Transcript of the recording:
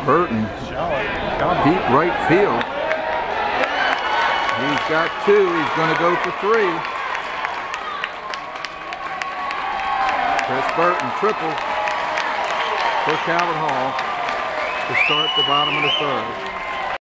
Burton, deep right field. He's got two. He's going to go for three. Chris Burton triples for Calvin Hall to start the bottom of the third.